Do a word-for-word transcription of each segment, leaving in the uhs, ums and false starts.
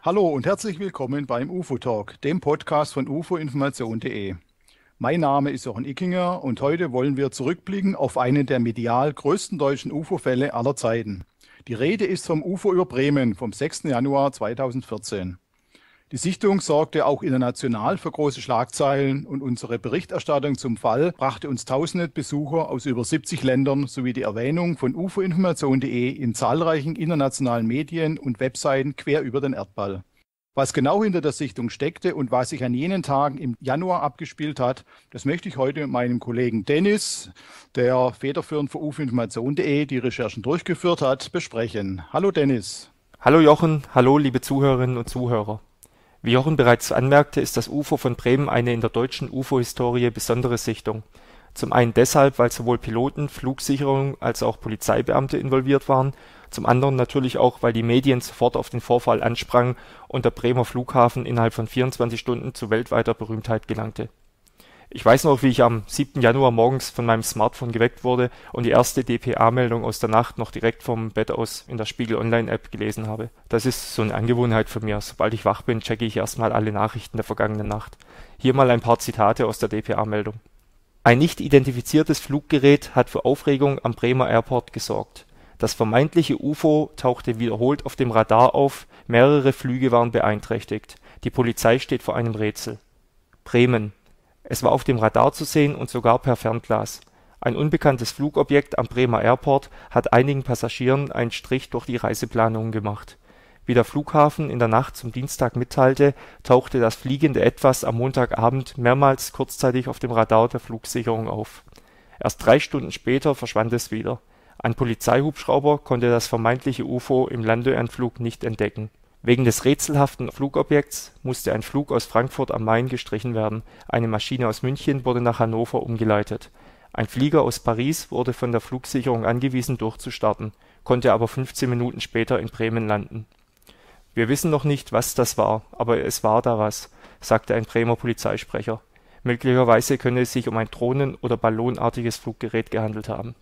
Hallo und herzlich willkommen beim U F O Talk, dem Podcast von U F O Information punkt de. Mein Name ist Jochen Ickinger und heute wollen wir zurückblicken auf einen der medial größten deutschen U F O-Fälle aller Zeiten. Die Rede ist vom U F O über Bremen vom sechsten Januar zweitausendvierzehn. Die Sichtung sorgte auch international für große Schlagzeilen und unsere Berichterstattung zum Fall brachte uns tausende Besucher aus über siebzig Ländern sowie die Erwähnung von U F O Information punkt de in zahlreichen internationalen Medien und Webseiten quer über den Erdball. Was genau hinter der Sichtung steckte und was sich an jenen Tagen im Januar abgespielt hat, das möchte ich heute mit meinem Kollegen Dennis, der federführend für U F O Information punkt de die Recherchen durchgeführt hat, besprechen. Hallo Dennis. Hallo Jochen, hallo liebe Zuhörerinnen und Zuhörer. Wie Jochen bereits anmerkte, ist das U F O von Bremen eine in der deutschen U F O-Historie besondere Sichtung. Zum einen deshalb, weil sowohl Piloten, Flugsicherung als auch Polizeibeamte involviert waren, zum anderen natürlich auch, weil die Medien sofort auf den Vorfall ansprangen und der Bremer Flughafen innerhalb von vierundzwanzig Stunden zu weltweiter Berühmtheit gelangte. Ich weiß noch, wie ich am siebten Januar morgens von meinem Smartphone geweckt wurde und die erste D P A-Meldung aus der Nacht noch direkt vom Bett aus in der Spiegel-Online-App gelesen habe. Das ist so eine Angewohnheit von mir. Sobald ich wach bin, checke ich erstmal alle Nachrichten der vergangenen Nacht. Hier mal ein paar Zitate aus der D P A-Meldung. Ein nicht identifiziertes Fluggerät hat für Aufregung am Bremer Airport gesorgt. Das vermeintliche U F O tauchte wiederholt auf dem Radar auf, mehrere Flüge waren beeinträchtigt. Die Polizei steht vor einem Rätsel. Bremen. Es war auf dem Radar zu sehen und sogar per Fernglas. Ein unbekanntes Flugobjekt am Bremer Airport hat einigen Passagieren einen Strich durch die Reiseplanungen gemacht. Wie der Flughafen in der Nacht zum Dienstag mitteilte, tauchte das fliegende Etwas am Montagabend mehrmals kurzzeitig auf dem Radar der Flugsicherung auf. Erst drei Stunden später verschwand es wieder. Ein Polizeihubschrauber konnte das vermeintliche U F O im Landeanflug nicht entdecken. Wegen des rätselhaften Flugobjekts musste ein Flug aus Frankfurt am Main gestrichen werden, eine Maschine aus München wurde nach Hannover umgeleitet. Ein Flieger aus Paris wurde von der Flugsicherung angewiesen durchzustarten, konnte aber fünfzehn Minuten später in Bremen landen. Wir wissen noch nicht, was das war, aber es war da was, sagte ein Bremer Polizeisprecher. Möglicherweise könne es sich um ein drohnen- oder ballonartiges Fluggerät gehandelt haben.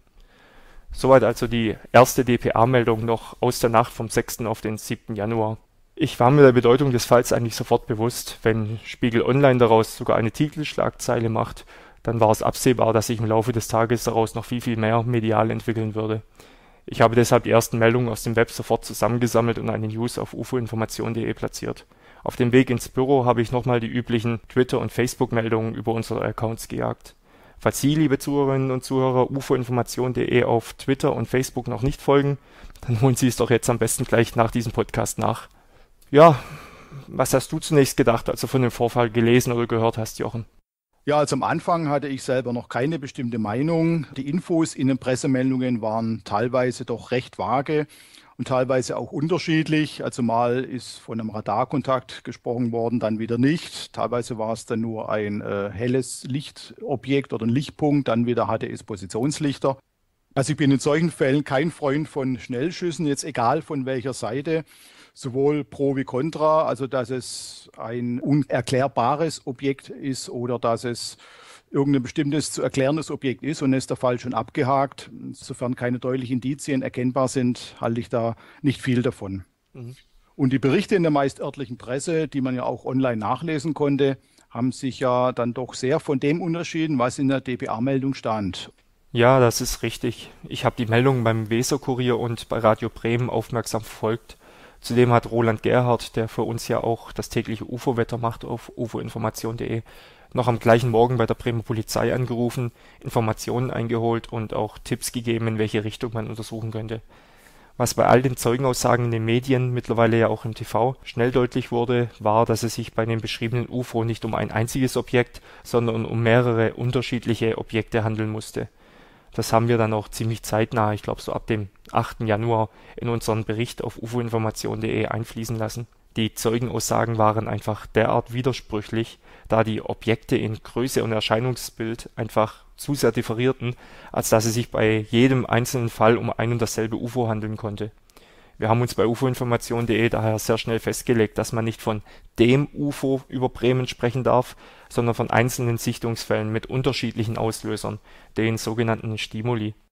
Soweit also die erste D P A-Meldung noch aus der Nacht vom sechsten auf den siebten Januar. Ich war mir der Bedeutung des Falls eigentlich sofort bewusst. Wenn Spiegel Online daraus sogar eine Titelschlagzeile macht, dann war es absehbar, dass sich im Laufe des Tages daraus noch viel, viel mehr medial entwickeln würde. Ich habe deshalb die ersten Meldungen aus dem Web sofort zusammengesammelt und eine News auf U F O Information punkt de platziert. Auf dem Weg ins Büro habe ich nochmal die üblichen Twitter- und Facebook-Meldungen über unsere Accounts gejagt. Falls Sie, liebe Zuhörerinnen und Zuhörer, U F O Information punkt de auf Twitter und Facebook noch nicht folgen, dann holen Sie es doch jetzt am besten gleich nach diesem Podcast nach. Ja, was hast du zunächst gedacht, als du von dem Vorfall gelesen oder gehört hast, Jochen? Ja, also am Anfang hatte ich selber noch keine bestimmte Meinung. Die Infos in den Pressemeldungen waren teilweise doch recht vage und teilweise auch unterschiedlich. Also mal ist von einem Radarkontakt gesprochen worden, dann wieder nicht. Teilweise war es dann nur ein äh, helles Lichtobjekt oder ein Lichtpunkt, dann wieder hatte es Positionslichter. Also ich bin in solchen Fällen kein Freund von Schnellschüssen, jetzt egal von welcher Seite, sowohl pro wie contra, also dass es ein unerklärbares Objekt ist oder dass es irgendein bestimmtes zu erklärendes Objekt ist und ist der Fall schon abgehakt. Sofern keine deutlichen Indizien erkennbar sind, halte ich da nicht viel davon. Mhm. Und die Berichte in der meist örtlichen Presse, die man ja auch online nachlesen konnte, haben sich ja dann doch sehr von dem unterschieden, was in der D P A-Meldung stand. Ja, das ist richtig. Ich habe die Meldungen beim Weser-Kurier und bei Radio Bremen aufmerksam verfolgt. Zudem hat Roland Gerhardt, der für uns ja auch das tägliche U F O-Wetter macht auf U F O Information punkt de, noch am gleichen Morgen bei der Bremer Polizei angerufen, Informationen eingeholt und auch Tipps gegeben, in welche Richtung man untersuchen könnte. Was bei all den Zeugenaussagen in den Medien, mittlerweile ja auch im T V, schnell deutlich wurde, war, dass es sich bei dem beschriebenen U F O nicht um ein einziges Objekt, sondern um mehrere unterschiedliche Objekte handeln musste. Das haben wir dann auch ziemlich zeitnah, ich glaube so ab dem achten Januar, in unseren Bericht auf U F O Information punkt de einfließen lassen. Die Zeugenaussagen waren einfach derart widersprüchlich, da die Objekte in Größe und Erscheinungsbild einfach zu sehr differierten, als dass es sich bei jedem einzelnen Fall um ein und dasselbe U F O handeln konnte. Wir haben uns bei U F O Information punkt de daher sehr schnell festgelegt, dass man nicht von dem U F O über Bremen sprechen darf, sondern von einzelnen Sichtungsfällen mit unterschiedlichen Auslösern, den sogenannten Stimuli.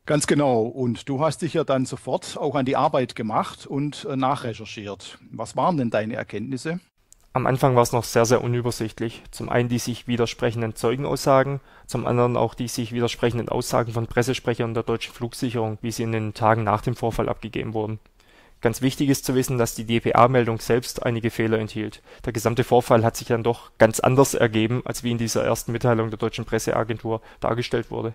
Ganz genau. Und du hast dich ja dann sofort auch an die Arbeit gemacht und äh, nachrecherchiert. Was waren denn deine Erkenntnisse? Am Anfang war es noch sehr, sehr unübersichtlich. Zum einen die sich widersprechenden Zeugenaussagen, zum anderen auch die sich widersprechenden Aussagen von Pressesprechern der deutschen Flugsicherung, wie sie in den Tagen nach dem Vorfall abgegeben wurden. Ganz wichtig ist zu wissen, dass die D P A-Meldung selbst einige Fehler enthielt. Der gesamte Vorfall hat sich dann doch ganz anders ergeben, als wie in dieser ersten Mitteilung der deutschen Presseagentur dargestellt wurde.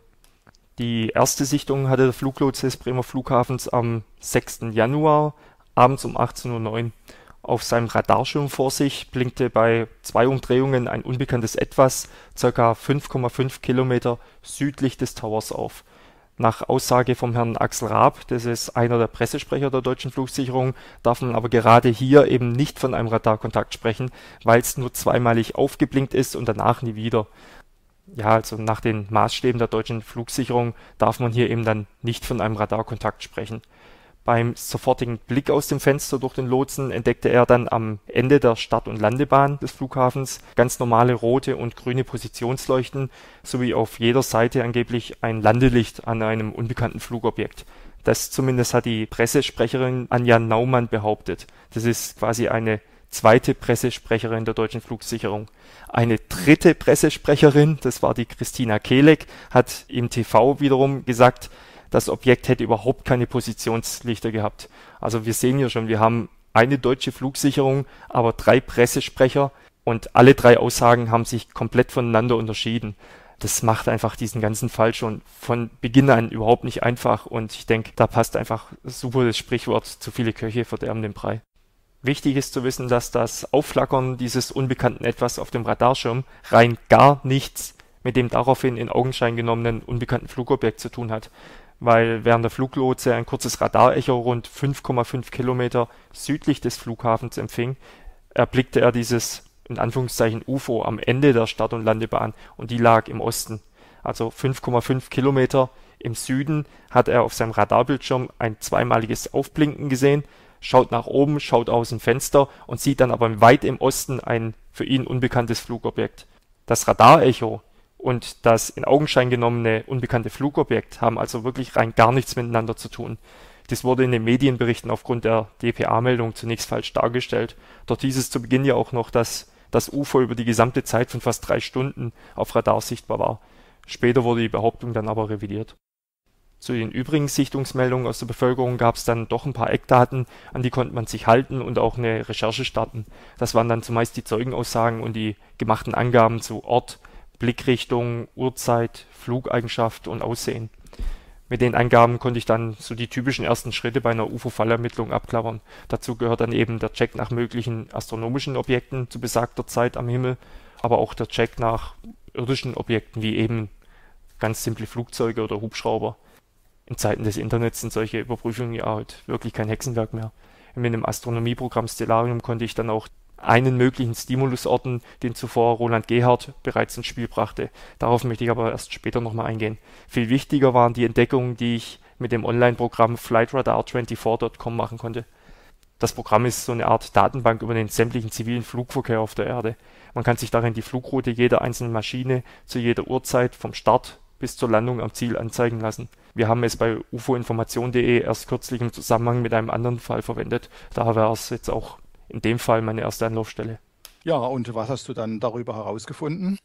Die erste Sichtung hatte der Fluglotse des Bremer Flughafens am sechsten Januar abends um achtzehn Uhr neun. Auf seinem Radarschirm vor sich blinkte bei zwei Umdrehungen ein unbekanntes Etwas ca. fünf Komma fünf Kilometer südlich des Towers auf. Nach Aussage vom Herrn Axel Raab, das ist einer der Pressesprecher der deutschen Flugsicherung, darf man aber gerade hier eben nicht von einem Radarkontakt sprechen, weil es nur zweimalig aufgeblinkt ist und danach nie wieder. Ja, also nach den Maßstäben der deutschen Flugsicherung darf man hier eben dann nicht von einem Radarkontakt sprechen. Beim sofortigen Blick aus dem Fenster durch den Lotsen entdeckte er dann am Ende der Start- und Landebahn des Flughafens ganz normale rote und grüne Positionsleuchten sowie auf jeder Seite angeblich ein Landelicht an einem unbekannten Flugobjekt. Das zumindest hat die Pressesprecherin Anja Naumann behauptet. Das ist quasi eine zweite Pressesprecherin der deutschen Flugsicherung. Eine dritte Pressesprecherin, das war die Christina Kehlek, hat im T V wiederum gesagt, das Objekt hätte überhaupt keine Positionslichter gehabt. Also wir sehen hier schon, wir haben eine deutsche Flugsicherung, aber drei Pressesprecher und alle drei Aussagen haben sich komplett voneinander unterschieden. Das macht einfach diesen ganzen Fall schon von Beginn an überhaupt nicht einfach und ich denke, da passt einfach super das Sprichwort, zu viele Köche verderben den Brei. Wichtig ist zu wissen, dass das Aufflackern dieses unbekannten Etwas auf dem Radarschirm rein gar nichts mit dem daraufhin in Augenschein genommenen unbekannten Flugobjekt zu tun hat, weil während der Fluglotse ein kurzes Radarecho rund fünf Komma fünf Kilometer südlich des Flughafens empfing, erblickte er dieses in Anführungszeichen U F O am Ende der Start- und Landebahn und die lag im Osten. Also fünf Komma fünf Kilometer im Süden hat er auf seinem Radarbildschirm ein zweimaliges Aufblinken gesehen, schaut nach oben, schaut aus dem Fenster und sieht dann aber weit im Osten ein für ihn unbekanntes Flugobjekt. Das Radarecho und das in Augenschein genommene unbekannte Flugobjekt haben also wirklich rein gar nichts miteinander zu tun. Dies wurde in den Medienberichten aufgrund der D P A-Meldung zunächst falsch dargestellt. Dort hieß es zu Beginn ja auch noch, dass das U F O über die gesamte Zeit von fast drei Stunden auf Radar sichtbar war. Später wurde die Behauptung dann aber revidiert. Zu den übrigen Sichtungsmeldungen aus der Bevölkerung gab es dann doch ein paar Eckdaten, an die konnte man sich halten und auch eine Recherche starten. Das waren dann zumeist die Zeugenaussagen und die gemachten Angaben zu Ort, Blickrichtung, Uhrzeit, Flugeigenschaft und Aussehen. Mit den Angaben konnte ich dann so die typischen ersten Schritte bei einer U F O-Fallermittlung abklappern. Dazu gehört dann eben der Check nach möglichen astronomischen Objekten zu besagter Zeit am Himmel, aber auch der Check nach irdischen Objekten wie eben ganz simple Flugzeuge oder Hubschrauber. In Zeiten des Internets sind solche Überprüfungen ja halt wirklich kein Hexenwerk mehr. Mit dem Astronomieprogramm Stellarium konnte ich dann auch einen möglichen Stimulus orten, den zuvor Roland Gerhardt bereits ins Spiel brachte. Darauf möchte ich aber erst später nochmal eingehen. Viel wichtiger waren die Entdeckungen, die ich mit dem Online-Programm Flightradar vierundzwanzig Punkt com machen konnte. Das Programm ist so eine Art Datenbank über den sämtlichen zivilen Flugverkehr auf der Erde. Man kann sich darin die Flugroute jeder einzelnen Maschine zu jeder Uhrzeit vom Start bis zur Landung am Ziel anzeigen lassen. Wir haben es bei U F O Information punkt de erst kürzlich im Zusammenhang mit einem anderen Fall verwendet. Daher wäre es jetzt auch in dem Fall meine erste Anlaufstelle. Ja, und was hast du dann darüber herausgefunden?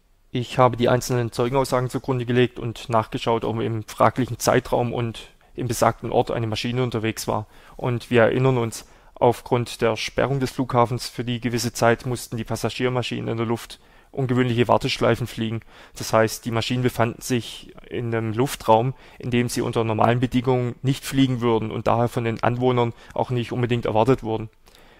Ich habe die einzelnen Zeugenaussagen zugrunde gelegt und nachgeschaut, ob im fraglichen Zeitraum und im besagten Ort eine Maschine unterwegs war. Und wir erinnern uns, aufgrund der Sperrung des Flughafens für die gewisse Zeit mussten die Passagiermaschinen in der Luft ungewöhnliche Warteschleifen fliegen. Das heißt, die Maschinen befanden sich in einem Luftraum, in dem sie unter normalen Bedingungen nicht fliegen würden und daher von den Anwohnern auch nicht unbedingt erwartet wurden.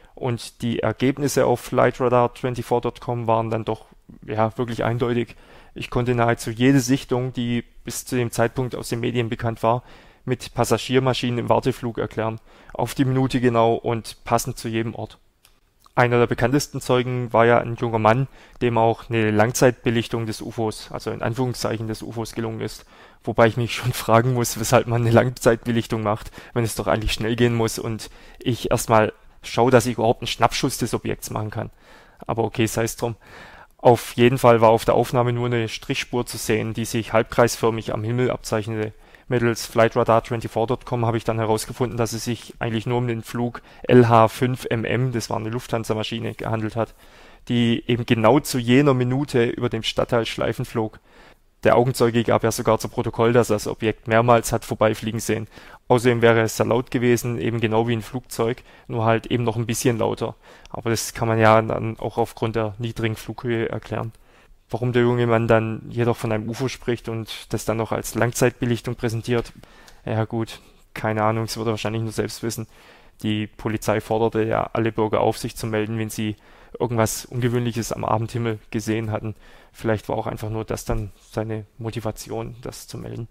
Und die Ergebnisse auf Flightradar vierundzwanzig Punkt com waren dann doch ja wirklich eindeutig. Ich konnte nahezu jede Sichtung, die bis zu dem Zeitpunkt aus den Medien bekannt war, mit Passagiermaschinen im Warteflug erklären. Auf die Minute genau und passend zu jedem Ort. Einer der bekanntesten Zeugen war ja ein junger Mann, dem auch eine Langzeitbelichtung des U F Os, also in Anführungszeichen des U F Os gelungen ist. Wobei ich mich schon fragen muss, weshalb man eine Langzeitbelichtung macht, wenn es doch eigentlich schnell gehen muss und ich erstmal schaue, dass ich überhaupt einen Schnappschuss des Objekts machen kann. Aber okay, sei es drum. Auf jeden Fall war auf der Aufnahme nur eine Strichspur zu sehen, die sich halbkreisförmig am Himmel abzeichnete. Mittels Flightradar vierundzwanzig Punkt com habe ich dann herausgefunden, dass es sich eigentlich nur um den Flug L H fünf M M, das war eine Lufthansa-Maschine, gehandelt hat, die eben genau zu jener Minute über dem Stadtteil Schleifen flog. Der Augenzeuge gab ja sogar zu Protokoll, dass er das Objekt mehrmals hat vorbeifliegen sehen. Außerdem wäre es sehr laut gewesen, eben genau wie ein Flugzeug, nur halt eben noch ein bisschen lauter. Aber das kann man ja dann auch aufgrund der niedrigen Flughöhe erklären. Warum der junge Mann dann jedoch von einem U F O spricht und das dann noch als Langzeitbelichtung präsentiert, ja gut, keine Ahnung, das wird er wahrscheinlich nur selbst wissen. Die Polizei forderte ja alle Bürger auf, sich zu melden, wenn sie irgendwas Ungewöhnliches am Abendhimmel gesehen hatten. Vielleicht war auch einfach nur das dann seine Motivation, das zu melden.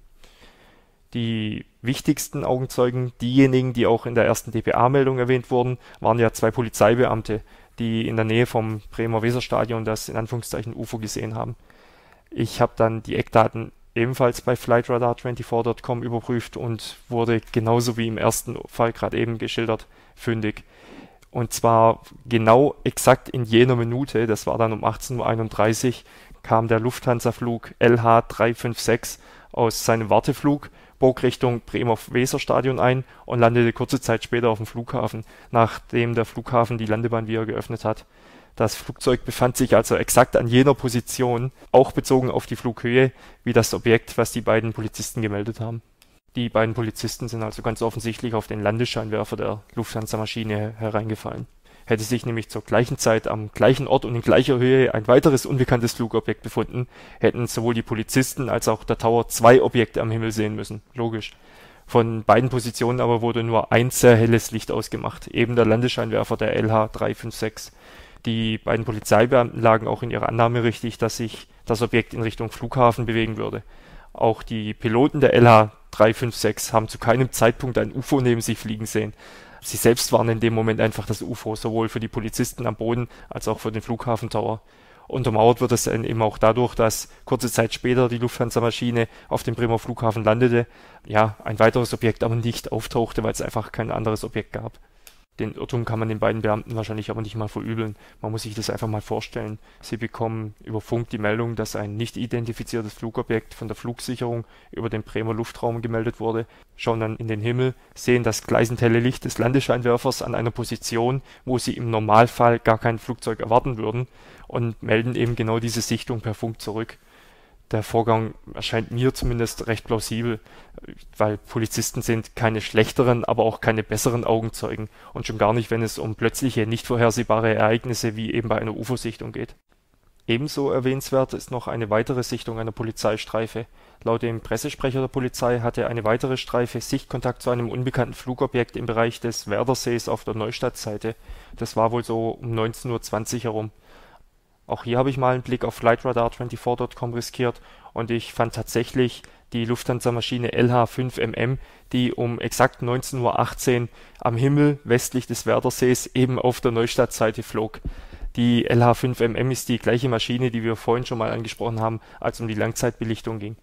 Die wichtigsten Augenzeugen, diejenigen, die auch in der ersten D P A-Meldung erwähnt wurden, waren ja zwei Polizeibeamte, die in der Nähe vom Bremer Weserstadion das in Anführungszeichen U F O gesehen haben. Ich habe dann die Eckdaten ebenfalls bei Flightradar vierundzwanzig Punkt com überprüft und wurde genauso wie im ersten Fall gerade eben geschildert fündig. Und zwar genau exakt in jener Minute, das war dann um achtzehn Uhr einunddreißig, kam der Lufthansa-Flug L H drei fünf sechs aus seinem Warteflug, bog Richtung Bremer Weserstadion ein und landete kurze Zeit später auf dem Flughafen, nachdem der Flughafen die Landebahn wieder geöffnet hat. Das Flugzeug befand sich also exakt an jener Position, auch bezogen auf die Flughöhe, wie das Objekt, was die beiden Polizisten gemeldet haben. Die beiden Polizisten sind also ganz offensichtlich auf den Landescheinwerfer der Lufthansa-Maschine hereingefallen. Hätte sich nämlich zur gleichen Zeit am gleichen Ort und in gleicher Höhe ein weiteres unbekanntes Flugobjekt befunden, hätten sowohl die Polizisten als auch der Tower zwei Objekte am Himmel sehen müssen. Logisch. Von beiden Positionen aber wurde nur ein sehr helles Licht ausgemacht, eben der Landescheinwerfer der L H drei fünf sechs. Die beiden Polizeibeamten lagen auch in ihrer Annahme richtig, dass sich das Objekt in Richtung Flughafen bewegen würde. Auch die Piloten der L H drei fünf sechs haben zu keinem Zeitpunkt ein U F O neben sich fliegen sehen. Sie selbst waren in dem Moment einfach das U F O, sowohl für die Polizisten am Boden als auch für den Flughafentower. Untermauert wird es dann eben auch dadurch, dass kurze Zeit später die Lufthansa-Maschine auf dem Bremer Flughafen landete, ja, ein weiteres Objekt aber nicht auftauchte, weil es einfach kein anderes Objekt gab. Den Irrtum kann man den beiden Beamten wahrscheinlich aber nicht mal verübeln. Man muss sich das einfach mal vorstellen. Sie bekommen über Funk die Meldung, dass ein nicht identifiziertes Flugobjekt von der Flugsicherung über den Bremer Luftraum gemeldet wurde, schauen dann in den Himmel, sehen das gleißend helle Licht des Landescheinwerfers an einer Position, wo sie im Normalfall gar kein Flugzeug erwarten würden, und melden eben genau diese Sichtung per Funk zurück. Der Vorgang erscheint mir zumindest recht plausibel, weil Polizisten sind keine schlechteren, aber auch keine besseren Augenzeugen und schon gar nicht, wenn es um plötzliche, nicht vorhersehbare Ereignisse wie eben bei einer U F O-Sichtung geht. Ebenso erwähnenswert ist noch eine weitere Sichtung einer Polizeistreife. Laut dem Pressesprecher der Polizei hatte eine weitere Streife Sichtkontakt zu einem unbekannten Flugobjekt im Bereich des Werdersees auf der Neustadtseite. Das war wohl so um neunzehn Uhr zwanzig herum. Auch hier habe ich mal einen Blick auf Flightradar vierundzwanzig Punkt com riskiert und ich fand tatsächlich die Lufthansa-Maschine L H fünf M M, die um exakt neunzehn Uhr achtzehn am Himmel westlich des Werdersees eben auf der Neustadtseite flog. Die L H fünf M M ist die gleiche Maschine, die wir vorhin schon mal angesprochen haben, als um die Langzeitbelichtung ging.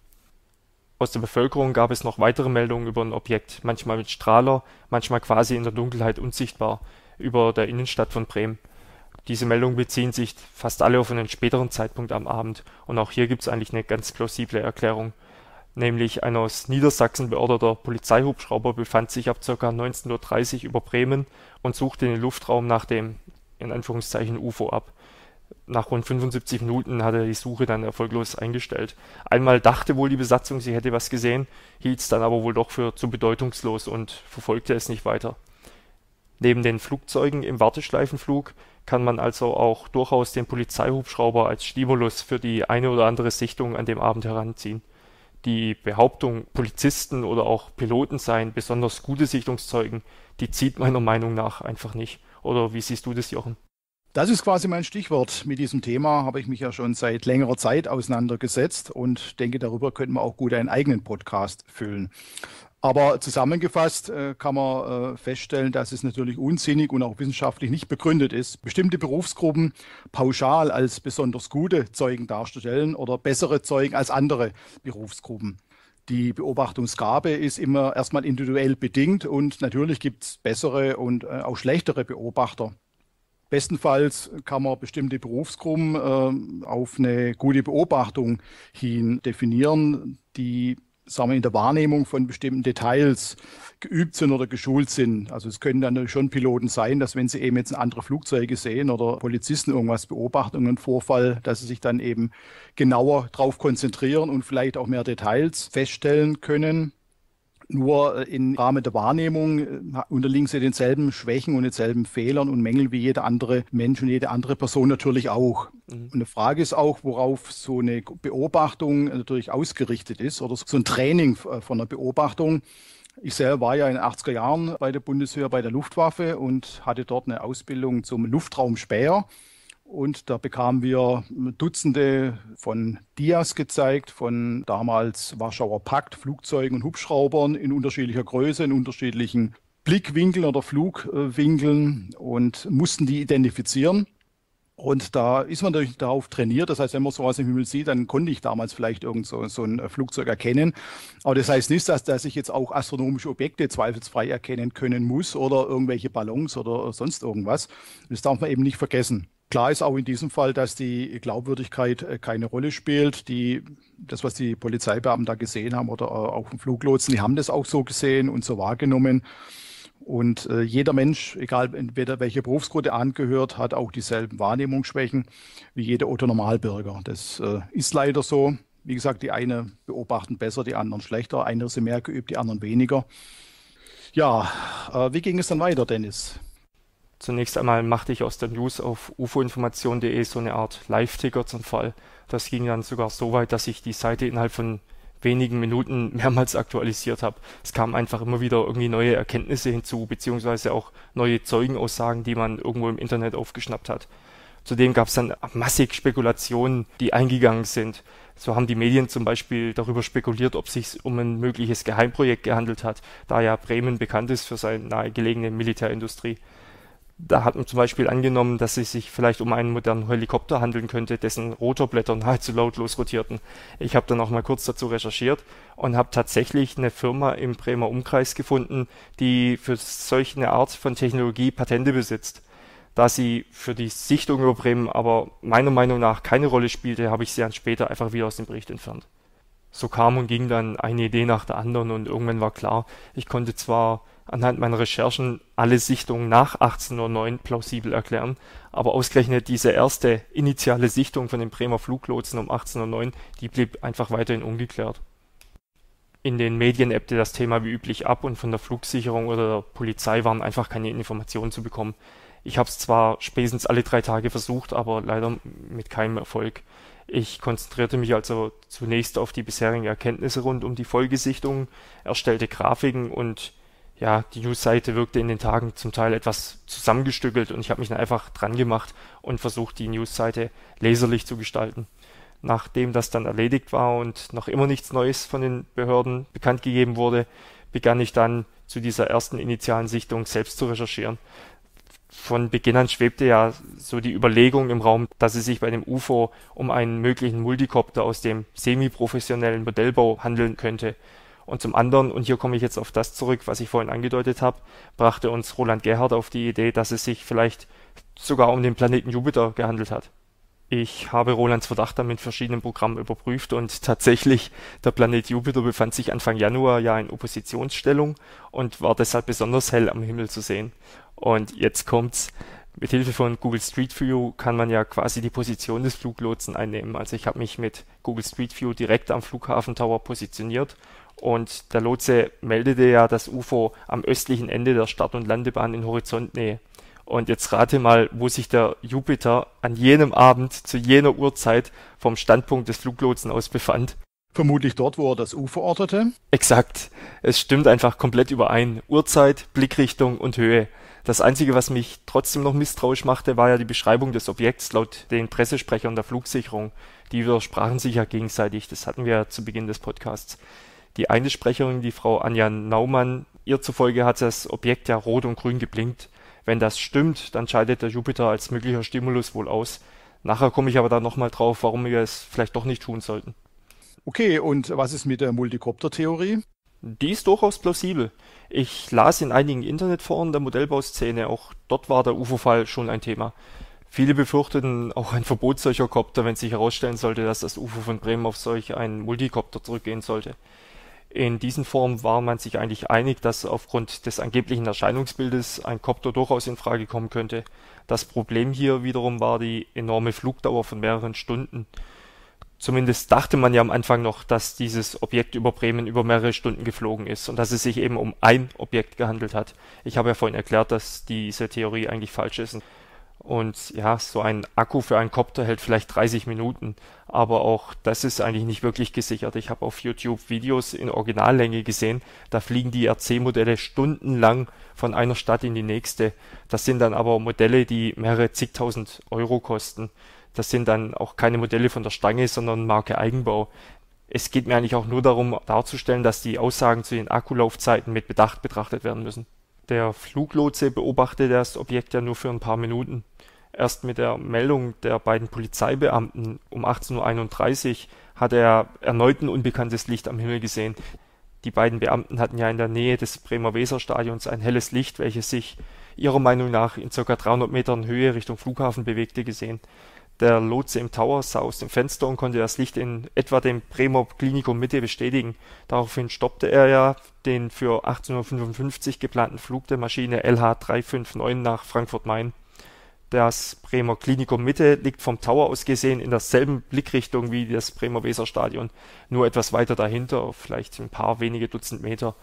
Aus der Bevölkerung gab es noch weitere Meldungen über ein Objekt, manchmal mit Strahler, manchmal quasi in der Dunkelheit unsichtbar, über der Innenstadt von Bremen. Diese Meldungen beziehen sich fast alle auf einen späteren Zeitpunkt am Abend und auch hier gibt es eigentlich eine ganz plausible Erklärung. Nämlich ein aus Niedersachsen beorderter Polizeihubschrauber befand sich ab ca. neunzehn Uhr dreißig über Bremen und suchte den Luftraum nach dem, in Anführungszeichen, U F O ab. Nach rund fünfundsiebzig Minuten hat er die Suche dann erfolglos eingestellt. Einmal dachte wohl die Besatzung, sie hätte was gesehen, hielt es dann aber wohl doch für zu bedeutungslos und verfolgte es nicht weiter. Neben den Flugzeugen im Warteschleifenflug kann man also auch durchaus den Polizeihubschrauber als Stimulus für die eine oder andere Sichtung an dem Abend heranziehen. Die Behauptung, Polizisten oder auch Piloten seien besonders gute Sichtungszeugen, die zieht meiner Meinung nach einfach nicht. Oder wie siehst du das, Jochen? Das ist quasi mein Stichwort. Mit diesem Thema habe ich mich ja schon seit längerer Zeit auseinandergesetzt und denke, darüber könnten wir auch gut einen eigenen Podcast füllen. Aber zusammengefasst äh, kann man äh, feststellen, dass es natürlich unsinnig und auch wissenschaftlich nicht begründet ist, bestimmte Berufsgruppen pauschal als besonders gute Zeugen darzustellen oder bessere Zeugen als andere Berufsgruppen. Die Beobachtungsgabe ist immer erstmal individuell bedingt und natürlich gibt es bessere und äh, auch schlechtere Beobachter. Bestenfalls kann man bestimmte Berufsgruppen äh, auf eine gute Beobachtung hin definieren, die sagen wir, in der Wahrnehmung von bestimmten Details geübt sind oder geschult sind. Also es können dann natürlich schon Piloten sein, dass wenn sie eben jetzt andere Flugzeuge sehen oder Polizisten irgendwas beobachten, irgendeinen Vorfall, dass sie sich dann eben genauer darauf konzentrieren und vielleicht auch mehr Details feststellen können. Nur im Rahmen der Wahrnehmung äh, unterliegen sie denselben Schwächen und denselben Fehlern und Mängeln wie jeder andere Mensch und jede andere Person natürlich auch. Mhm. Und eine Frage ist auch, worauf so eine Beobachtung natürlich ausgerichtet ist oder so ein Training äh, von einer Beobachtung. Ich selber war ja in den achtziger Jahren bei der Bundeswehr, bei der Luftwaffe und hatte dort eine Ausbildung zum Luftraumspäher. Und da bekamen wir Dutzende von Dias gezeigt, von damals Warschauer Pakt, Flugzeugen und Hubschraubern in unterschiedlicher Größe, in unterschiedlichen Blickwinkeln oder Flugwinkeln und mussten die identifizieren. Und da ist man natürlich darauf trainiert. Das heißt, wenn man sowas im Himmel sieht, dann konnte ich damals vielleicht irgend so, so ein Flugzeug erkennen. Aber das heißt nicht, dass, dass ich jetzt auch astronomische Objekte zweifelsfrei erkennen können muss oder irgendwelche Ballons oder sonst irgendwas. Das darf man eben nicht vergessen. Klar ist auch in diesem Fall, dass die Glaubwürdigkeit äh, keine Rolle spielt. Die, das, was die Polizeibeamten da gesehen haben oder äh, auch Fluglotsen, die haben das auch so gesehen und so wahrgenommen. Und äh, jeder Mensch, egal entweder welche Berufsgruppe angehört, hat auch dieselben Wahrnehmungsschwächen wie jeder Otto-Normalbürger. Das äh, ist leider so. Wie gesagt, die einen beobachten besser, die anderen schlechter. Einige sind mehr geübt, die anderen weniger. Ja, äh, wie ging es dann weiter, Dennis? Zunächst einmal machte ich aus der News auf u f o information punkt de so eine Art Live-Ticker zum Fall. Das ging dann sogar so weit, dass ich die Seite innerhalb von wenigen Minuten mehrmals aktualisiert habe. Es kamen einfach immer wieder irgendwie neue Erkenntnisse hinzu, beziehungsweise auch neue Zeugenaussagen, die man irgendwo im Internet aufgeschnappt hat. Zudem gab es dann massig Spekulationen, die eingegangen sind. So haben die Medien zum Beispiel darüber spekuliert, ob es sich um ein mögliches Geheimprojekt gehandelt hat, da ja Bremen bekannt ist für seine nahegelegene Militärindustrie. Da hat man zum Beispiel angenommen, dass es sich vielleicht um einen modernen Helikopter handeln könnte, dessen Rotorblätter nahezu lautlos rotierten. Ich habe dann auch mal kurz dazu recherchiert und habe tatsächlich eine Firma im Bremer Umkreis gefunden, die für solch eine Art von Technologie Patente besitzt. Da sie für die Sichtung über Bremen aber meiner Meinung nach keine Rolle spielte, habe ich sie dann später einfach wieder aus dem Bericht entfernt. So kam und ging dann eine Idee nach der anderen und irgendwann war klar, ich konnte zwar anhand meiner Recherchen alle Sichtungen nach achtzehnhundertneun plausibel erklären, aber ausgerechnet diese erste initiale Sichtung von den Bremer Fluglotsen um achtzehnhundertneun, die blieb einfach weiterhin ungeklärt. In den Medien ebbte das Thema wie üblich ab und von der Flugsicherung oder der Polizei waren einfach keine Informationen zu bekommen. Ich habe es zwar spätestens alle drei Tage versucht, aber leider mit keinem Erfolg. Ich konzentrierte mich also zunächst auf die bisherigen Erkenntnisse rund um die Folgesichtungen, erstellte Grafiken und ja, die News-Seite wirkte in den Tagen zum Teil etwas zusammengestückelt und ich habe mich dann einfach dran gemacht und versucht, die News-Seite leserlich zu gestalten. Nachdem das dann erledigt war und noch immer nichts Neues von den Behörden bekannt gegeben wurde, begann ich dann zu dieser ersten initialen Sichtung selbst zu recherchieren. Von Beginn an schwebte ja so die Überlegung im Raum, dass es sich bei dem U F O um einen möglichen Multicopter aus dem semi-professionellen Modellbau handeln könnte. Und zum anderen, und hier komme ich jetzt auf das zurück, was ich vorhin angedeutet habe, brachte uns Roland Gerhardt auf die Idee, dass es sich vielleicht sogar um den Planeten Jupiter gehandelt hat. Ich habe Rolands Verdacht dann mit verschiedenen Programmen überprüft und tatsächlich, der Planet Jupiter befand sich Anfang Januar ja in Oppositionsstellung und war deshalb besonders hell am Himmel zu sehen. Und jetzt kommt's. Mit Hilfe von Google Street View kann man ja quasi die Position des Fluglotsen einnehmen. Also ich habe mich mit Google Street View direkt am Flughafen Tower positioniert und der Lotse meldete ja das U F O am östlichen Ende der Start- und Landebahn in Horizontnähe. Und jetzt rate mal, wo sich der Jupiter an jenem Abend zu jener Uhrzeit vom Standpunkt des Fluglotsen aus befand. Vermutlich dort, wo er das U F O ortete. Exakt. Es stimmt einfach komplett überein. Uhrzeit, Blickrichtung und Höhe. Das Einzige, was mich trotzdem noch misstrauisch machte, war ja die Beschreibung des Objekts laut den Pressesprechern der Flugsicherung. Die widersprachen sich ja gegenseitig. Das hatten wir ja zu Beginn des Podcasts. Die eine Sprecherin, die Frau Anja Naumann, ihr zufolge hat das Objekt ja rot und grün geblinkt. Wenn das stimmt, dann scheidet der Jupiter als möglicher Stimulus wohl aus. Nachher komme ich aber da nochmal drauf, warum wir es vielleicht doch nicht tun sollten. Okay, und was ist mit der Multicopter-Theorie? Die ist durchaus plausibel. Ich las in einigen Internetforen der Modellbauszene, auch dort war der U F O-Fall schon ein Thema. Viele befürchteten auch ein Verbot solcher Kopter, wenn sich herausstellen sollte, dass das U F O von Bremen auf solch einen Multicopter zurückgehen sollte. In diesen Foren war man sich eigentlich einig, dass aufgrund des angeblichen Erscheinungsbildes ein Kopter durchaus in Frage kommen könnte. Das Problem hier wiederum war die enorme Flugdauer von mehreren Stunden. Zumindest dachte man ja am Anfang noch, dass dieses Objekt über Bremen über mehrere Stunden geflogen ist und dass es sich eben um ein Objekt gehandelt hat. Ich habe ja vorhin erklärt, dass diese Theorie eigentlich falsch ist. Und ja, so ein Akku für einen Kopter hält vielleicht dreißig Minuten, aber auch das ist eigentlich nicht wirklich gesichert. Ich habe auf YouTube Videos in Originallänge gesehen, da fliegen die R C-Modelle stundenlang von einer Stadt in die nächste. Das sind dann aber Modelle, die mehrere zigtausend Euro kosten. Das sind dann auch keine Modelle von der Stange, sondern Marke Eigenbau. Es geht mir eigentlich auch nur darum, darzustellen, dass die Aussagen zu den Akkulaufzeiten mit Bedacht betrachtet werden müssen. Der Fluglotse beobachtet das Objekt ja nur für ein paar Minuten. Erst mit der Meldung der beiden Polizeibeamten um achtzehn Uhr einunddreißig hat er erneut ein unbekanntes Licht am Himmel gesehen. Die beiden Beamten hatten ja in der Nähe des Bremer Weserstadions ein helles Licht, welches sich ihrer Meinung nach in ca. dreihundert Metern Höhe Richtung Flughafen bewegte, gesehen. Der Lotse im Tower sah aus dem Fenster und konnte das Licht in etwa dem Bremer Klinikum Mitte bestätigen. Daraufhin stoppte er ja den für achtzehn Uhr fünfundfünfzig geplanten Flug der Maschine L H drei fünf neun nach Frankfurt-Main. Das Bremer Klinikum Mitte liegt vom Tower aus gesehen in derselben Blickrichtung wie das Bremer Weserstadion, nur etwas weiter dahinter, vielleicht ein paar wenige Dutzend Meter.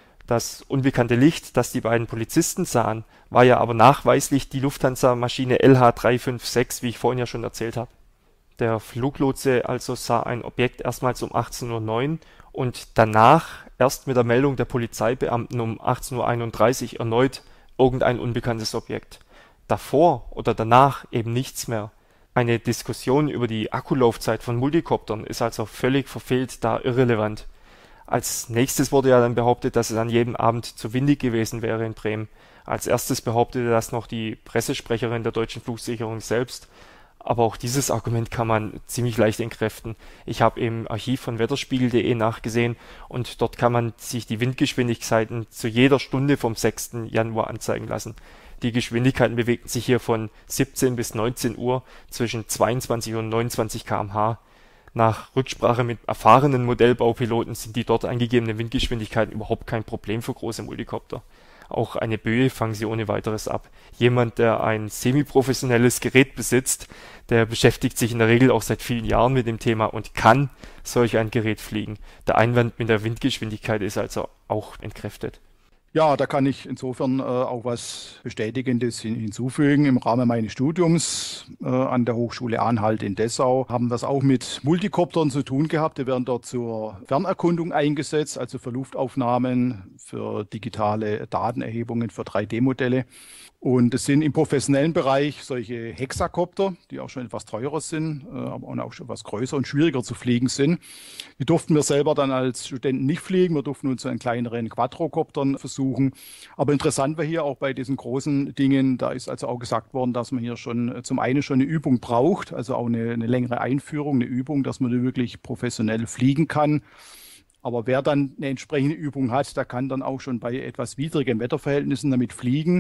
Das unbekannte Licht, das die beiden Polizisten sahen, war ja aber nachweislich die Lufthansa-Maschine L H drei fünf sechs, wie ich vorhin ja schon erzählt habe. Der Fluglotse also sah ein Objekt erstmals um achtzehn Uhr neun und danach erst mit der Meldung der Polizeibeamten um achtzehn Uhr einunddreißig erneut irgendein unbekanntes Objekt. Davor oder danach eben nichts mehr. Eine Diskussion über die Akkulaufzeit von Multikoptern ist also völlig verfehlt, da irrelevant. Als nächstes wurde ja dann behauptet, dass es an jedem Abend zu windig gewesen wäre in Bremen. Als erstes behauptete das noch die Pressesprecherin der Deutschen Flugsicherung selbst. Aber auch dieses Argument kann man ziemlich leicht entkräften. Ich habe im Archiv von wetterspiegel punkt de nachgesehen und dort kann man sich die Windgeschwindigkeiten zu jeder Stunde vom sechsten Januar anzeigen lassen. Die Geschwindigkeiten bewegten sich hier von siebzehn bis neunzehn Uhr zwischen zweiundzwanzig und neunundzwanzig Kilometer pro Stunde. Nach Rücksprache mit erfahrenen Modellbaupiloten sind die dort angegebenen Windgeschwindigkeiten überhaupt kein Problem für große Multikopter. Auch eine Böe fangen sie ohne weiteres ab. Jemand, der ein semi-professionelles Gerät besitzt, der beschäftigt sich in der Regel auch seit vielen Jahren mit dem Thema und kann solch ein Gerät fliegen. Der Einwand mit der Windgeschwindigkeit ist also auch entkräftet. Ja, da kann ich insofern äh, auch was Bestätigendes hin hinzufügen. Im Rahmen meines Studiums äh, an der Hochschule Anhalt in Dessau haben das auch mit Multikoptern zu tun gehabt. Die werden dort zur Fernerkundung eingesetzt, also für Luftaufnahmen, für digitale Datenerhebungen, für drei D-Modelle. Und es sind im professionellen Bereich solche Hexakopter, die auch schon etwas teurer sind, äh, aber auch schon etwas größer und schwieriger zu fliegen sind. Die durften wir selber dann als Studenten nicht fliegen. Wir durften uns an kleineren Quadrocoptern versuchen. Aber interessant war hier auch bei diesen großen Dingen, da ist also auch gesagt worden, dass man hier schon äh, zum einen schon eine Übung braucht, also auch eine, eine längere Einführung, eine Übung, dass man wirklich professionell fliegen kann. Aber wer dann eine entsprechende Übung hat, der kann dann auch schon bei etwas widrigen Wetterverhältnissen damit fliegen.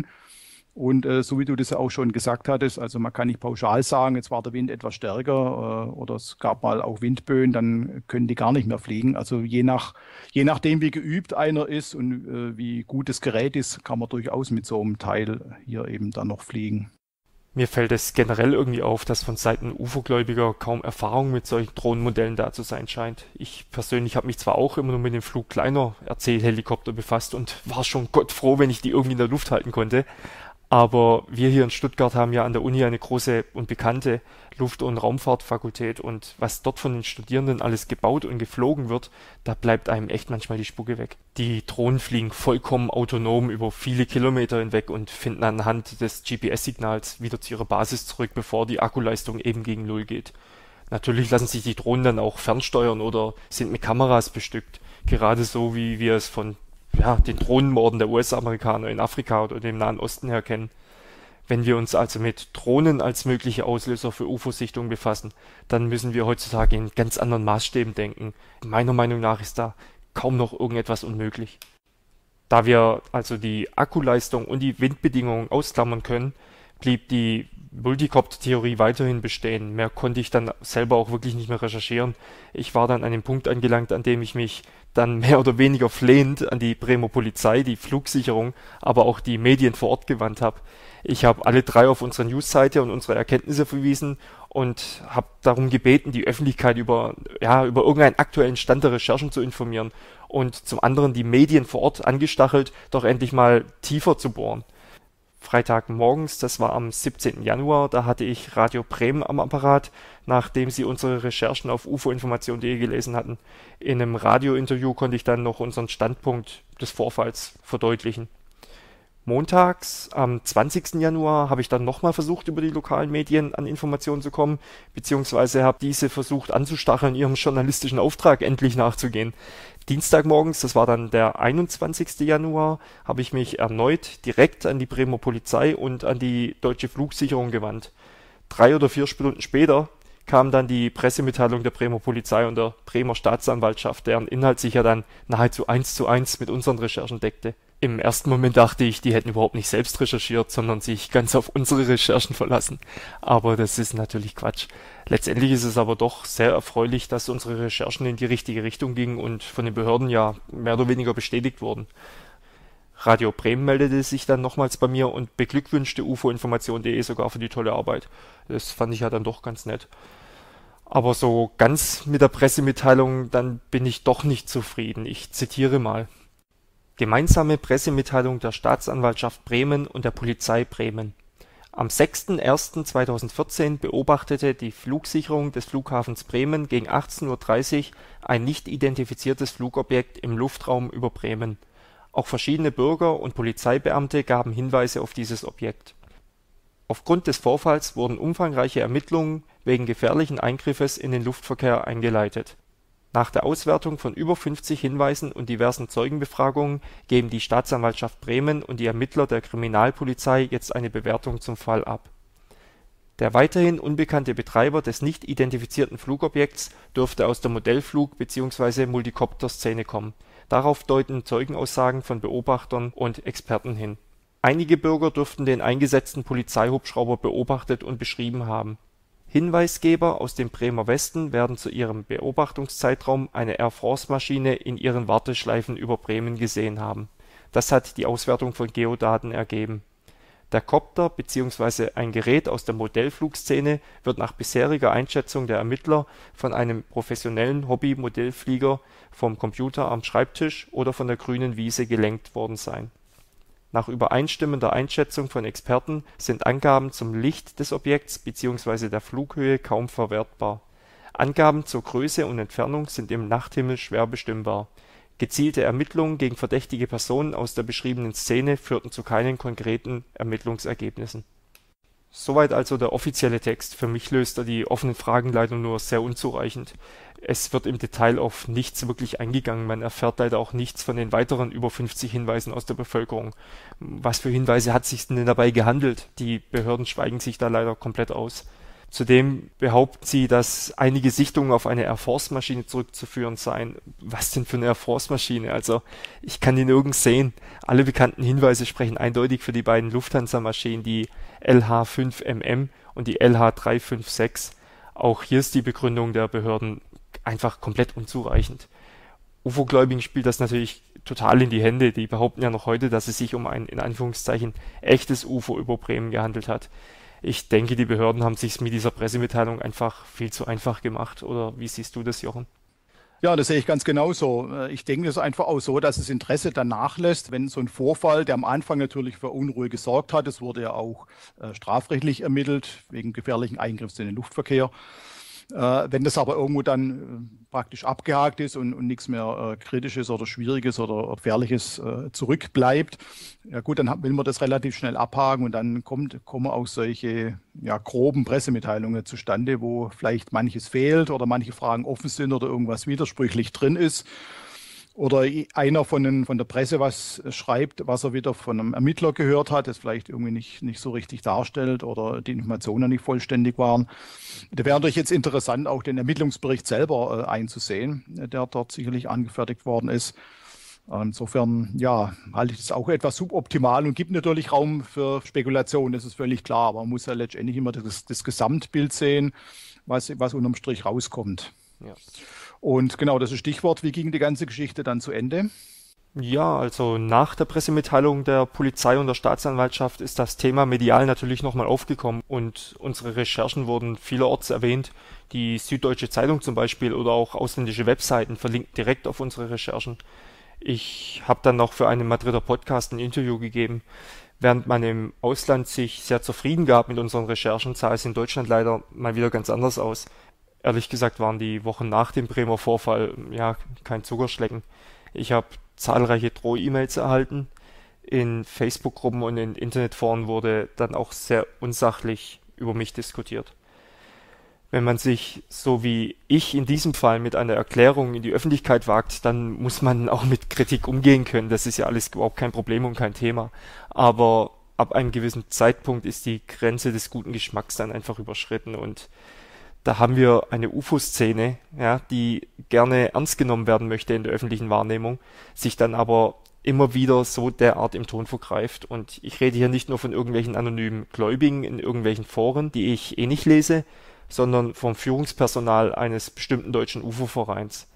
Und äh, so wie du das ja auch schon gesagt hattest, also man kann nicht pauschal sagen, jetzt war der Wind etwas stärker äh, oder es gab mal auch Windböen, dann können die gar nicht mehr fliegen. Also je nach, je nachdem, wie geübt einer ist und äh, wie gut das Gerät ist, kann man durchaus mit so einem Teil hier eben dann noch fliegen. Mir fällt es generell irgendwie auf, dass von Seiten U F O-Gläubiger kaum Erfahrung mit solchen Drohnenmodellen da zu sein scheint. Ich persönlich habe mich zwar auch immer nur mit dem Flug kleiner R C-Helikopter befasst und war schon gottfroh, wenn ich die irgendwie in der Luft halten konnte. Aber wir hier in Stuttgart haben ja an der Uni eine große und bekannte Luft- und Raumfahrtfakultät und was dort von den Studierenden alles gebaut und geflogen wird, da bleibt einem echt manchmal die Spucke weg. Die Drohnen fliegen vollkommen autonom über viele Kilometer hinweg und finden anhand des G P S-Signals wieder zu ihrer Basis zurück, bevor die Akkuleistung eben gegen Null geht. Natürlich lassen sich die Drohnen dann auch fernsteuern oder sind mit Kameras bestückt, gerade so wie wir es von ja, den Drohnenmorden der U S-Amerikaner in Afrika oder dem Nahen Osten her kennen. Wenn wir uns also mit Drohnen als mögliche Auslöser für U F O-Sichtungen befassen, dann müssen wir heutzutage in ganz anderen Maßstäben denken. Meiner Meinung nach ist da kaum noch irgendetwas unmöglich. Da wir also die Akkuleistung und die Windbedingungen ausklammern können, blieb die Multicop-Theorie weiterhin bestehen. Mehr konnte ich dann selber auch wirklich nicht mehr recherchieren. Ich war dann an dem Punkt angelangt, an dem ich mich dann mehr oder weniger flehend an die Bremer Polizei, die Flugsicherung, aber auch die Medien vor Ort gewandt habe. Ich habe alle drei auf unsere Newsseite und unsere Erkenntnisse verwiesen und habe darum gebeten, die Öffentlichkeit über, ja, über irgendeinen aktuellen Stand der Recherchen zu informieren und zum anderen die Medien vor Ort angestachelt, doch endlich mal tiefer zu bohren. Freitagmorgens, das war am siebzehnten Januar, da hatte ich Radio Bremen am Apparat, nachdem sie unsere Recherchen auf ufoinformation punkt de gelesen hatten. In einem Radiointerview konnte ich dann noch unseren Standpunkt des Vorfalls verdeutlichen. Montags, am zwanzigsten Januar, habe ich dann nochmal versucht, über die lokalen Medien an Informationen zu kommen, beziehungsweise habe diese versucht anzustacheln, ihrem journalistischen Auftrag endlich nachzugehen. Dienstagmorgens, das war dann der einundzwanzigste Januar, habe ich mich erneut direkt an die Bremer Polizei und an die Deutsche Flugsicherung gewandt. Drei oder vier Stunden später kam dann die Pressemitteilung der Bremer Polizei und der Bremer Staatsanwaltschaft, deren Inhalt sich ja dann nahezu eins zu eins mit unseren Recherchen deckte. Im ersten Moment dachte ich, die hätten überhaupt nicht selbst recherchiert, sondern sich ganz auf unsere Recherchen verlassen. Aber das ist natürlich Quatsch. Letztendlich ist es aber doch sehr erfreulich, dass unsere Recherchen in die richtige Richtung gingen und von den Behörden ja mehr oder weniger bestätigt wurden. Radio Bremen meldete sich dann nochmals bei mir und beglückwünschte ufoinformation punkt de sogar für die tolle Arbeit. Das fand ich ja dann doch ganz nett. Aber so ganz mit der Pressemitteilung, dann bin ich doch nicht zufrieden. Ich zitiere mal. Gemeinsame Pressemitteilung der Staatsanwaltschaft Bremen und der Polizei Bremen. Am sechsten ersten zweitausendvierzehn beobachtete die Flugsicherung des Flughafens Bremen gegen achtzehn Uhr dreißig ein nicht identifiziertes Flugobjekt im Luftraum über Bremen. Auch verschiedene Bürger und Polizeibeamte gaben Hinweise auf dieses Objekt. Aufgrund des Vorfalls wurden umfangreiche Ermittlungen wegen gefährlichen Eingriffes in den Luftverkehr eingeleitet. Nach der Auswertung von über fünfzig Hinweisen und diversen Zeugenbefragungen geben die Staatsanwaltschaft Bremen und die Ermittler der Kriminalpolizei jetzt eine Bewertung zum Fall ab. Der weiterhin unbekannte Betreiber des nicht identifizierten Flugobjekts dürfte aus der Modellflug bzw. Multicopter-Szene kommen. Darauf deuten Zeugenaussagen von Beobachtern und Experten hin. Einige Bürger dürften den eingesetzten Polizeihubschrauber beobachtet und beschrieben haben. Hinweisgeber aus dem Bremer Westen werden zu ihrem Beobachtungszeitraum eine Air Force-Maschine in ihren Warteschleifen über Bremen gesehen haben. Das hat die Auswertung von Geodaten ergeben. Der Kopter bzw. ein Gerät aus der Modellflugszene wird nach bisheriger Einschätzung der Ermittler von einem professionellen Hobby-Modellflieger vom Computer am Schreibtisch oder von der grünen Wiese gelenkt worden sein. Nach übereinstimmender Einschätzung von Experten sind Angaben zum Licht des Objekts bzw. der Flughöhe kaum verwertbar. Angaben zur Größe und Entfernung sind im Nachthimmel schwer bestimmbar. Gezielte Ermittlungen gegen verdächtige Personen aus der beschriebenen Szene führten zu keinen konkreten Ermittlungsergebnissen. Soweit also der offizielle Text. Für mich löst er die offenen Fragen leider nur sehr unzureichend. Es wird im Detail auf nichts wirklich eingegangen. Man erfährt leider auch nichts von den weiteren über fünfzig Hinweisen aus der Bevölkerung. Was für Hinweise hat es sich denn dabei gehandelt? Die Behörden schweigen sich da leider komplett aus. Zudem behaupten sie, dass einige Sichtungen auf eine Air Force-Maschine zurückzuführen seien. Was denn für eine Air Force-Maschine? Also, ich kann die nirgends sehen. Alle bekannten Hinweise sprechen eindeutig für die beiden Lufthansa-Maschinen, die L H fünf M M und die L H drei fünf sechs. Auch hier ist die Begründung der Behörden einfach komplett unzureichend. U F O-Gläubigen spielt das natürlich total in die Hände. Die behaupten ja noch heute, dass es sich um ein, in Anführungszeichen, echtes U F O über Bremen gehandelt hat. Ich denke, die Behörden haben sich mit dieser Pressemitteilung einfach viel zu einfach gemacht. Oder wie siehst du das, Jochen? Ja, das sehe ich ganz genauso. Ich denke, es ist einfach auch so, dass das Interesse dann nachlässt, wenn so ein Vorfall, der am Anfang natürlich für Unruhe gesorgt hat, es wurde ja auch äh, strafrechtlich ermittelt, wegen gefährlichen Eingriffs in den Luftverkehr. Äh, wenn das aber irgendwo dann äh, praktisch abgehakt ist und, und nichts mehr äh, Kritisches oder Schwieriges oder Gefährliches äh, zurückbleibt, ja gut, dann hat, will man das relativ schnell abhaken und dann kommt, kommen auch solche ja, groben Pressemitteilungen zustande, wo vielleicht manches fehlt oder manche Fragen offen sind oder irgendwas widersprüchlich drin ist. Oder einer von, den, von der Presse was schreibt, was er wieder von einem Ermittler gehört hat, das vielleicht irgendwie nicht, nicht so richtig darstellt oder die Informationen nicht vollständig waren. Da wäre natürlich jetzt interessant, auch den Ermittlungsbericht selber äh, einzusehen, der dort sicherlich angefertigt worden ist. Insofern, ja, halte ich das auch etwas suboptimal und gibt natürlich Raum für Spekulation, das ist völlig klar. Aber man muss ja letztendlich immer das, das Gesamtbild sehen, was, was unterm Strich rauskommt. Ja. Und genau, das ist Stichwort, wie ging die ganze Geschichte dann zu Ende? Ja, also nach der Pressemitteilung der Polizei und der Staatsanwaltschaft ist das Thema medial natürlich nochmal aufgekommen und unsere Recherchen wurden vielerorts erwähnt. Die Süddeutsche Zeitung zum Beispiel oder auch ausländische Webseiten verlinken direkt auf unsere Recherchen. Ich habe dann noch für einen Madrider Podcast ein Interview gegeben. Während man im Ausland sich sehr zufrieden gab mit unseren Recherchen, sah es in Deutschland leider mal wieder ganz anders aus. Ehrlich gesagt waren die Wochen nach dem Bremer Vorfall ja kein Zuckerschlecken. Ich habe zahlreiche Droh-E-Mails erhalten. In Facebook-Gruppen und in Internetforen wurde dann auch sehr unsachlich über mich diskutiert. Wenn man sich, so wie ich in diesem Fall, mit einer Erklärung in die Öffentlichkeit wagt, dann muss man auch mit Kritik umgehen können. Das ist ja alles überhaupt kein Problem und kein Thema. Aber ab einem gewissen Zeitpunkt ist die Grenze des guten Geschmacks dann einfach überschritten und da haben wir eine U F O-Szene, ja, die gerne ernst genommen werden möchte in der öffentlichen Wahrnehmung, sich dann aber immer wieder so derart im Ton vergreift. Und ich rede hier nicht nur von irgendwelchen anonymen Gläubigen in irgendwelchen Foren, die ich eh nicht lese, sondern vom Führungspersonal eines bestimmten deutschen U F O-Vereins.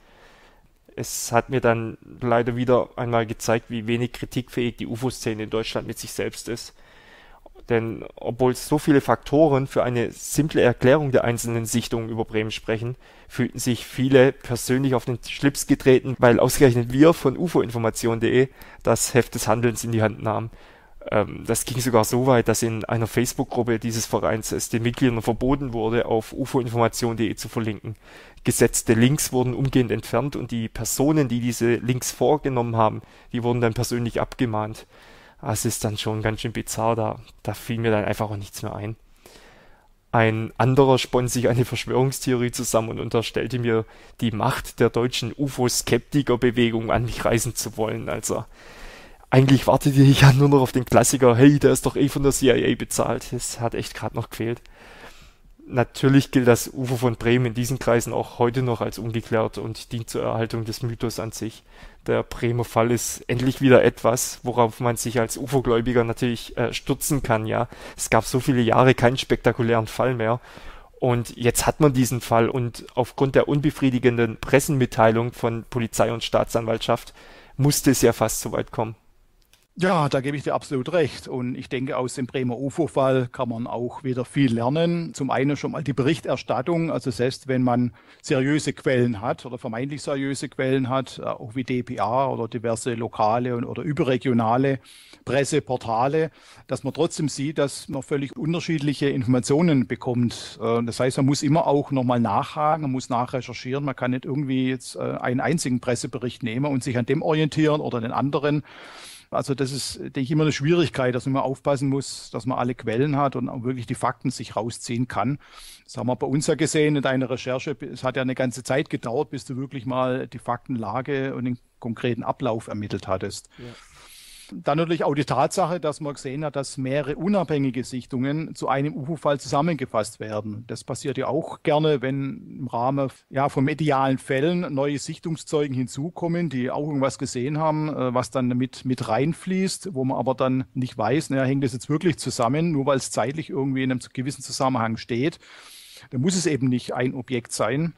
Es hat mir dann leider wieder einmal gezeigt, wie wenig kritikfähig die U F O-Szene in Deutschland mit sich selbst ist. Denn obwohl so viele Faktoren für eine simple Erklärung der einzelnen Sichtungen über Bremen sprechen, fühlten sich viele persönlich auf den Schlips getreten, weil ausgerechnet wir von U F O Information punkt de das Heft des Handelns in die Hand nahmen. Ähm, das ging sogar so weit, dass in einer Facebook-Gruppe dieses Vereins es den Mitgliedern verboten wurde, auf U F O Information punkt de zu verlinken. Gesetzte Links wurden umgehend entfernt und die Personen, die diese Links vorgenommen haben, die wurden dann persönlich abgemahnt. Das ist dann schon ganz schön bizarr, da, da fiel mir dann einfach auch nichts mehr ein. Ein anderer spann sich eine Verschwörungstheorie zusammen und unterstellte mir, die Macht der deutschen U F O-Skeptiker-Bewegung an mich reißen zu wollen. Also eigentlich wartete ich ja nur noch auf den Klassiker, hey, der ist doch eh von der C I A bezahlt. Das hat echt gerade noch gefehlt. Natürlich gilt das U F O von Bremen in diesen Kreisen auch heute noch als ungeklärt und dient zur Erhaltung des Mythos an sich. Der Bremer Fall ist endlich wieder etwas, worauf man sich als U F O-Gläubiger natürlich äh, stützen kann, ja. Es gab so viele Jahre keinen spektakulären Fall mehr. Und jetzt hat man diesen Fall und aufgrund der unbefriedigenden Pressemitteilung von Polizei und Staatsanwaltschaft musste es ja fast so weit kommen. Ja, da gebe ich dir absolut recht. Und ich denke, aus dem Bremer U F O-Fall kann man auch wieder viel lernen. Zum einen schon mal die Berichterstattung. Also selbst wenn man seriöse Quellen hat oder vermeintlich seriöse Quellen hat, auch wie D P A oder diverse lokale und, oder überregionale Presseportale, dass man trotzdem sieht, dass man völlig unterschiedliche Informationen bekommt. Das heißt, man muss immer auch nochmal nachhaken, man muss nachrecherchieren. Man kann nicht irgendwie jetzt einen einzigen Pressebericht nehmen und sich an dem orientieren oder den anderen. Also das ist, denke ich, immer eine Schwierigkeit, dass man immer aufpassen muss, dass man alle Quellen hat und auch wirklich die Fakten sich rausziehen kann. Das haben wir bei uns ja gesehen in deiner Recherche. Es hat ja eine ganze Zeit gedauert, bis du wirklich mal die Faktenlage und den konkreten Ablauf ermittelt hattest. Ja. Dann natürlich auch die Tatsache, dass man gesehen hat, dass mehrere unabhängige Sichtungen zu einem U F O-Fall zusammengefasst werden. Das passiert ja auch gerne, wenn im Rahmen ja, von medialen Fällen neue Sichtungszeugen hinzukommen, die auch irgendwas gesehen haben, was dann mit, mit reinfließt, wo man aber dann nicht weiß, naja, hängt das jetzt wirklich zusammen, nur weil es zeitlich irgendwie in einem gewissen Zusammenhang steht. Da muss es eben nicht ein Objekt sein.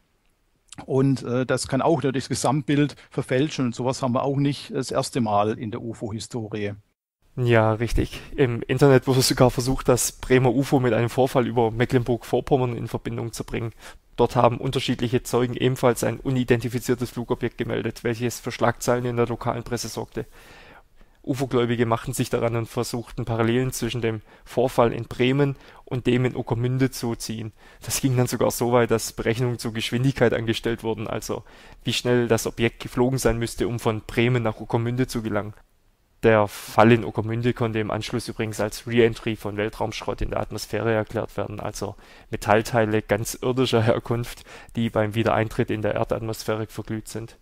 Und äh, das kann auch das Gesamtbild verfälschen. Und sowas haben wir auch nicht das erste Mal in der U F O-Historie. Ja, richtig. Im Internet wurde sogar versucht, das Bremer U F O mit einem Vorfall über Mecklenburg-Vorpommern in Verbindung zu bringen. Dort haben unterschiedliche Zeugen ebenfalls ein unidentifiziertes Flugobjekt gemeldet, welches für Schlagzeilen in der lokalen Presse sorgte. U F O-Gläubige machten sich daran und versuchten Parallelen zwischen dem Vorfall in Bremen und dem in Ueckermünde zu ziehen. Das ging dann sogar so weit, dass Berechnungen zur Geschwindigkeit angestellt wurden, also wie schnell das Objekt geflogen sein müsste, um von Bremen nach Ueckermünde zu gelangen. Der Fall in Ueckermünde konnte im Anschluss übrigens als Re-Entry von Weltraumschrott in der Atmosphäre erklärt werden, also Metallteile ganz irdischer Herkunft, die beim Wiedereintritt in der Erdatmosphäre verglüht sind.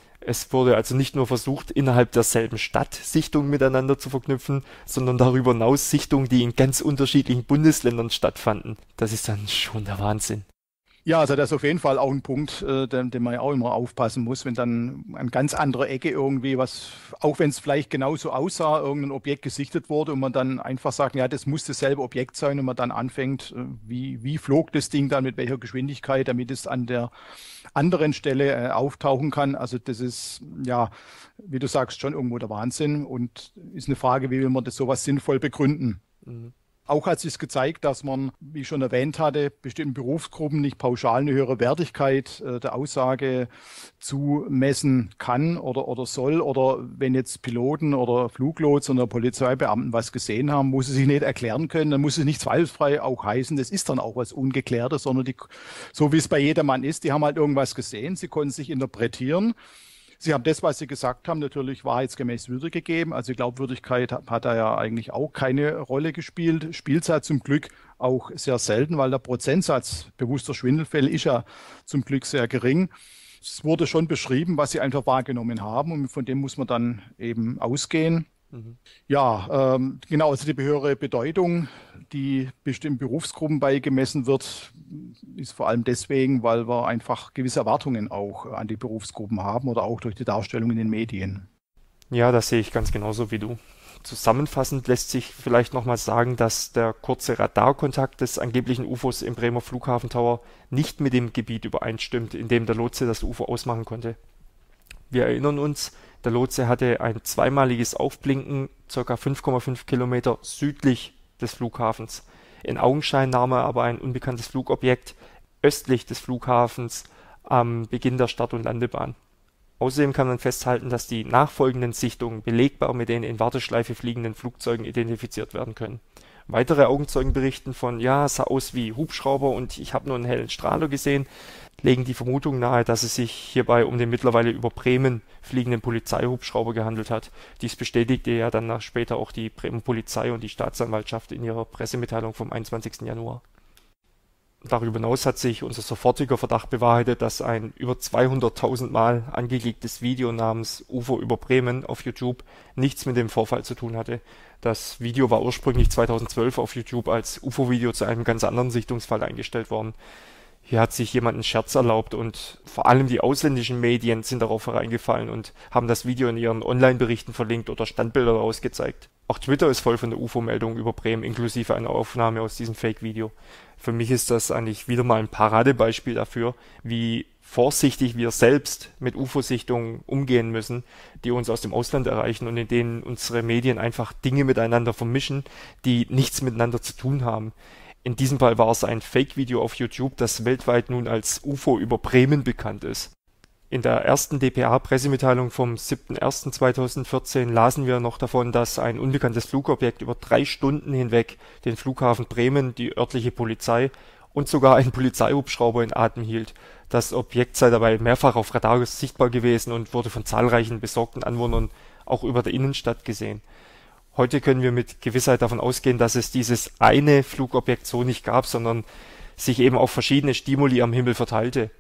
Es wurde also nicht nur versucht, innerhalb derselben Stadt Sichtungen miteinander zu verknüpfen, sondern darüber hinaus Sichtungen, die in ganz unterschiedlichen Bundesländern stattfanden. Das ist dann schon der Wahnsinn. Ja, also das ist auf jeden Fall auch ein Punkt, äh, den, den man ja auch immer aufpassen muss, wenn dann an ganz anderer Ecke irgendwie was, auch wenn es vielleicht genauso aussah, irgendein Objekt gesichtet wurde und man dann einfach sagt, ja, das muss dasselbe Objekt sein und man dann anfängt, äh, wie, wie flog das Ding dann mit welcher Geschwindigkeit, damit es an der anderen Stelle äh, auftauchen kann. Also das ist, ja, wie du sagst, schon irgendwo der Wahnsinn und ist eine Frage, wie will man das sowas sinnvoll begründen. Mhm. Auch hat sich gezeigt, dass man, wie ich schon erwähnt hatte, bestimmten Berufsgruppen nicht pauschal eine höhere Wertigkeit äh, der Aussage zumessen kann oder, oder soll. Oder wenn jetzt Piloten oder Fluglotsen oder Polizeibeamten was gesehen haben, muss es sich nicht erklären können, dann muss es nicht zweifelsfrei auch heißen, das ist dann auch was Ungeklärtes, sondern die, so wie es bei jedermann ist, die haben halt irgendwas gesehen, sie konnten sich interpretieren. Sie haben das, was Sie gesagt haben, natürlich wahrheitsgemäß wiedergegeben. Also Glaubwürdigkeit hat, hat da ja eigentlich auch keine Rolle gespielt. Spielt es halt zum Glück auch sehr selten, weil der Prozentsatz bewusster Schwindelfälle ist ja zum Glück sehr gering. Es wurde schon beschrieben, was Sie einfach wahrgenommen haben und von dem muss man dann eben ausgehen. Mhm. Ja, ähm, genau, also die höhere Bedeutung, die bestimmten Berufsgruppen beigemessen wird, ist vor allem deswegen, weil wir einfach gewisse Erwartungen auch an die Berufsgruppen haben oder auch durch die Darstellung in den Medien. Ja, das sehe ich ganz genauso wie du. Zusammenfassend lässt sich vielleicht nochmal sagen, dass der kurze Radarkontakt des angeblichen U F Os im Bremer Flughafen Tower nicht mit dem Gebiet übereinstimmt, in dem der Lotse das U F O ausmachen konnte. Wir erinnern uns, der Lotse hatte ein zweimaliges Aufblinken ca. fünf Komma fünf Kilometer südlich des Flughafens. In Augenschein nahm er aber ein unbekanntes Flugobjekt östlich des Flughafens am Beginn der Start- und Landebahn. Außerdem kann man festhalten, dass die nachfolgenden Sichtungen belegbar mit den in Warteschleife fliegenden Flugzeugen identifiziert werden können. Weitere Augenzeugen berichten von, ja, es sah aus wie Hubschrauber und ich habe nur einen hellen Strahler gesehen, legen die Vermutung nahe, dass es sich hierbei um den mittlerweile über Bremen fliegenden Polizeihubschrauber gehandelt hat. Dies bestätigte ja dann später auch die Bremer Polizei und die Staatsanwaltschaft in ihrer Pressemitteilung vom einundzwanzigsten Januar. Darüber hinaus hat sich unser sofortiger Verdacht bewahrheitet, dass ein über zweihunderttausend Mal angeklicktes Video namens U F O über Bremen auf YouTube nichts mit dem Vorfall zu tun hatte. Das Video war ursprünglich zweitausendzwölf auf YouTube als U F O-Video zu einem ganz anderen Sichtungsfall eingestellt worden. Hier hat sich jemand einen Scherz erlaubt und vor allem die ausländischen Medien sind darauf hereingefallen und haben das Video in ihren Online-Berichten verlinkt oder Standbilder daraus gezeigt. Auch Twitter ist voll von der U F O-Meldung über Bremen, inklusive einer Aufnahme aus diesem Fake-Video. Für mich ist das eigentlich wieder mal ein Paradebeispiel dafür, wie vorsichtig wir selbst mit U F O-Sichtungen umgehen müssen, die uns aus dem Ausland erreichen und in denen unsere Medien einfach Dinge miteinander vermischen, die nichts miteinander zu tun haben. In diesem Fall war es ein Fake-Video auf YouTube, das weltweit nun als U F O über Bremen bekannt ist. In der ersten D P A-Pressemitteilung vom siebten ersten zweitausendvierzehn lasen wir noch davon, dass ein unbekanntes Flugobjekt über drei Stunden hinweg den Flughafen Bremen, die örtliche Polizei und sogar einen Polizeihubschrauber in Atem hielt. Das Objekt sei dabei mehrfach auf Radar sichtbar gewesen und wurde von zahlreichen besorgten Anwohnern auch über der Innenstadt gesehen. Heute können wir mit Gewissheit davon ausgehen, dass es dieses eine Flugobjekt so nicht gab, sondern sich eben auf verschiedene Stimuli am Himmel verteilte.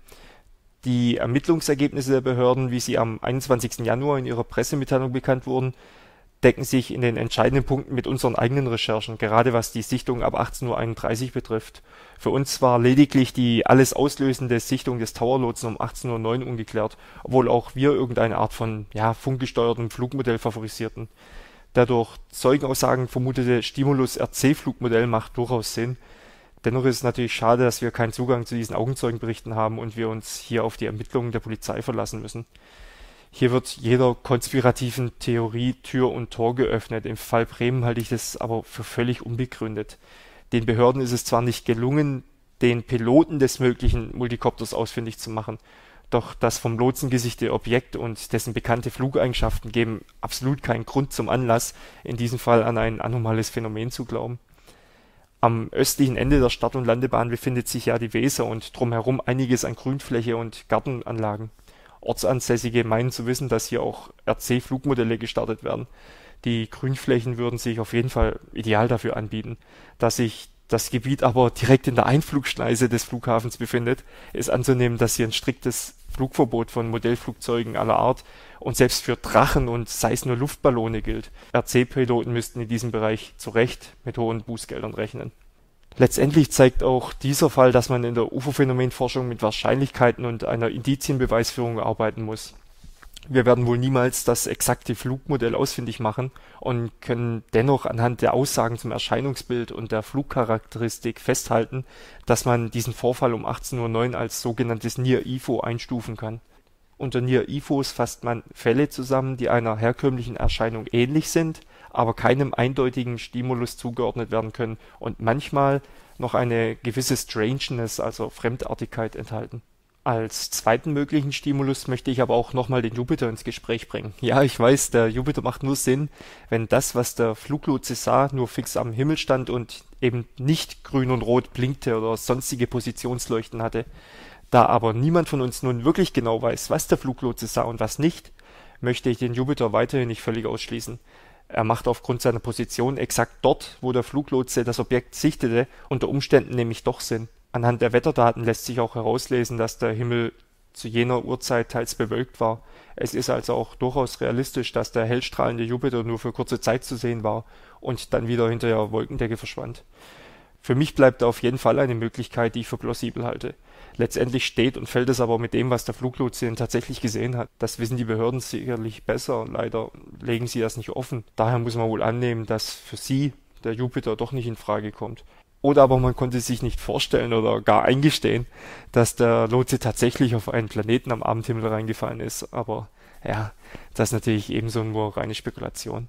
Die Ermittlungsergebnisse der Behörden, wie sie am einundzwanzigsten Januar in ihrer Pressemitteilung bekannt wurden, decken sich in den entscheidenden Punkten mit unseren eigenen Recherchen, gerade was die Sichtung ab achtzehn Uhr einunddreißig betrifft. Für uns war lediglich die alles auslösende Sichtung des Tower-Lotsen um achtzehn Uhr neun ungeklärt, obwohl auch wir irgendeine Art von ja, funkgesteuertem Flugmodell favorisierten. Der durch Zeugenaussagen vermutete Stimulus-R C-Flugmodell macht durchaus Sinn. Dennoch ist es natürlich schade, dass wir keinen Zugang zu diesen Augenzeugenberichten haben und wir uns hier auf die Ermittlungen der Polizei verlassen müssen. Hier wird jeder konspirativen Theorie Tür und Tor geöffnet. Im Fall Bremen halte ich das aber für völlig unbegründet. Den Behörden ist es zwar nicht gelungen, den Piloten des möglichen Multikopters ausfindig zu machen, doch das vom Lotsen gesichtete Objekt und dessen bekannte Flugeigenschaften geben absolut keinen Grund zum Anlass, in diesem Fall an ein anomales Phänomen zu glauben. Am östlichen Ende der Start- und Landebahn befindet sich ja die Weser und drumherum einiges an Grünfläche und Gartenanlagen. Ortsansässige meinen zu wissen, dass hier auch R C-Flugmodelle gestartet werden. Die Grünflächen würden sich auf jeden Fall ideal dafür anbieten. Da sich das Gebiet aber direkt in der Einflugschneise des Flughafens befindet, ist anzunehmen, dass hier ein striktes Flugverbot von Modellflugzeugen aller Art und selbst für Drachen und sei es nur Luftballone gilt. R C-Piloten müssten in diesem Bereich zu Recht mit hohen Bußgeldern rechnen. Letztendlich zeigt auch dieser Fall, dass man in der U F O-Phänomenforschung mit Wahrscheinlichkeiten und einer Indizienbeweisführung arbeiten muss. Wir werden wohl niemals das exakte Flugmodell ausfindig machen und können dennoch anhand der Aussagen zum Erscheinungsbild und der Flugcharakteristik festhalten, dass man diesen Vorfall um achtzehn Uhr neun als sogenanntes Near I F O einstufen kann. Unter Near I F Os fasst man Fälle zusammen, die einer herkömmlichen Erscheinung ähnlich sind, aber keinem eindeutigen Stimulus zugeordnet werden können und manchmal noch eine gewisse Strangeness, also Fremdartigkeit, enthalten. Als zweiten möglichen Stimulus möchte ich aber auch nochmal den Jupiter ins Gespräch bringen. Ja, ich weiß, der Jupiter macht nur Sinn, wenn das, was der Fluglotse sah, nur fix am Himmel stand und eben nicht grün und rot blinkte oder sonstige Positionsleuchten hatte. Da aber niemand von uns nun wirklich genau weiß, was der Fluglotse sah und was nicht, möchte ich den Jupiter weiterhin nicht völlig ausschließen. Er macht aufgrund seiner Position exakt dort, wo der Fluglotse das Objekt sichtete, unter Umständen nämlich doch Sinn. Anhand der Wetterdaten lässt sich auch herauslesen, dass der Himmel zu jener Uhrzeit teils bewölkt war. Es ist also auch durchaus realistisch, dass der hellstrahlende Jupiter nur für kurze Zeit zu sehen war und dann wieder hinter der Wolkendecke verschwand. Für mich bleibt da auf jeden Fall eine Möglichkeit, die ich für plausibel halte. Letztendlich steht und fällt es aber mit dem, was der Fluglotse denn tatsächlich gesehen hat. Das wissen die Behörden sicherlich besser. Leider legen sie das nicht offen. Daher muss man wohl annehmen, dass für sie der Jupiter doch nicht in Frage kommt. Oder aber man konnte sich nicht vorstellen oder gar eingestehen, dass der Lotse tatsächlich auf einen Planeten am Abendhimmel reingefallen ist. Aber ja, das ist natürlich ebenso nur reine Spekulation.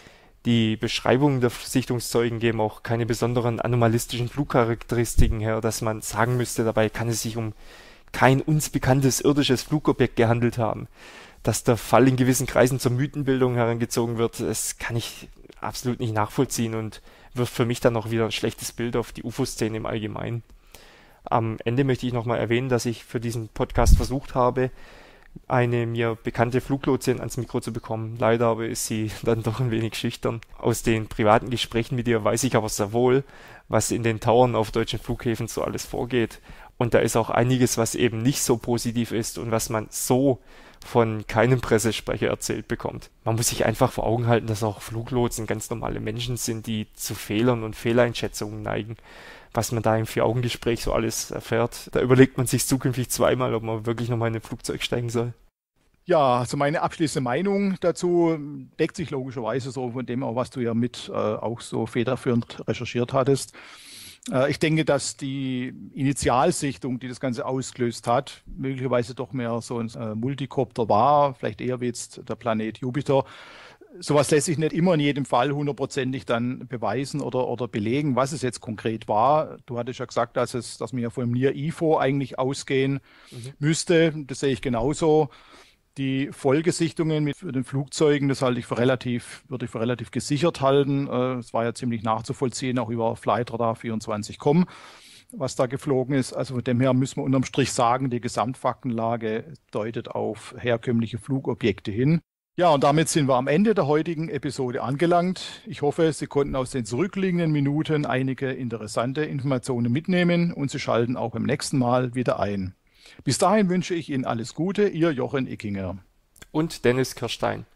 Die Beschreibungen der Sichtungszeugen geben auch keine besonderen anomalistischen Flugcharakteristiken her, dass man sagen müsste, dabei kann es sich um kein uns bekanntes irdisches Flugobjekt gehandelt haben. Dass der Fall in gewissen Kreisen zur Mythenbildung herangezogen wird, das kann ich absolut nicht nachvollziehen und wirft für mich dann auch wieder ein schlechtes Bild auf die U F O-Szene im Allgemeinen. Am Ende möchte ich nochmal erwähnen, dass ich für diesen Podcast versucht habe, eine mir bekannte Fluglotsin ans Mikro zu bekommen. Leider aber ist sie dann doch ein wenig schüchtern. Aus den privaten Gesprächen mit ihr weiß ich aber sehr wohl, was in den Towern auf deutschen Flughäfen so alles vorgeht. Und da ist auch einiges, was eben nicht so positiv ist und was man so von keinem Pressesprecher erzählt bekommt. Man muss sich einfach vor Augen halten, dass auch Fluglotsen ganz normale Menschen sind, die zu Fehlern und Fehleinschätzungen neigen. Was man da im Vier-Augen-Gespräch so alles erfährt, da überlegt man sich zukünftig zweimal, ob man wirklich nochmal in ein Flugzeug steigen soll. Ja, also meine abschließende Meinung dazu deckt sich logischerweise so von dem, was du ja mit äh, auch so federführend recherchiert hattest. Äh, ich denke, dass die Initialsichtung, die das Ganze ausgelöst hat, möglicherweise doch mehr so ein äh, Multikopter war, vielleicht eher wie jetzt der Planet Jupiter. Sowas lässt sich nicht immer in jedem Fall hundertprozentig dann beweisen oder, oder belegen, was es jetzt konkret war. Du hattest ja gesagt, dass, es, dass wir vom Near I F O eigentlich ausgehen mhm. müsste. Das sehe ich genauso. Die Folgesichtungen mit den Flugzeugen, das halte ich für relativ, würde ich für relativ gesichert halten. Es war ja ziemlich nachzuvollziehen, auch über Flightradar vierundzwanzig Punkt com, was da geflogen ist. Also von dem her müssen wir unterm Strich sagen, die Gesamtfaktenlage deutet auf herkömmliche Flugobjekte hin. Ja, und damit sind wir am Ende der heutigen Episode angelangt. Ich hoffe, Sie konnten aus den zurückliegenden Minuten einige interessante Informationen mitnehmen und Sie schalten auch beim nächsten Mal wieder ein. Bis dahin wünsche ich Ihnen alles Gute, Ihr Jochen Ickinger. Und Dennis Kirstein.